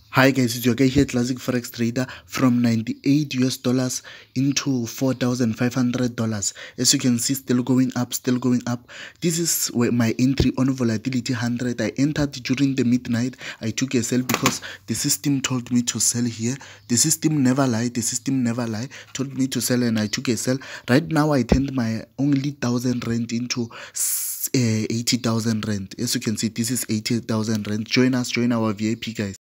Hi guys, it's your guy here, Classic Forex Trader, from 98 US dollars into $4,500. As you can see, still going up, still going up. This is where my entry on volatility 100. I entered during the midnight. I took a sell because the system told me to sell here. The system never lied. The system never lied. Told me to sell and I took a sell. Right now, I turned my only 1,000 rand into 80,000 rand. As you can see, this is 80,000 rand. Join us, join our VIP guys.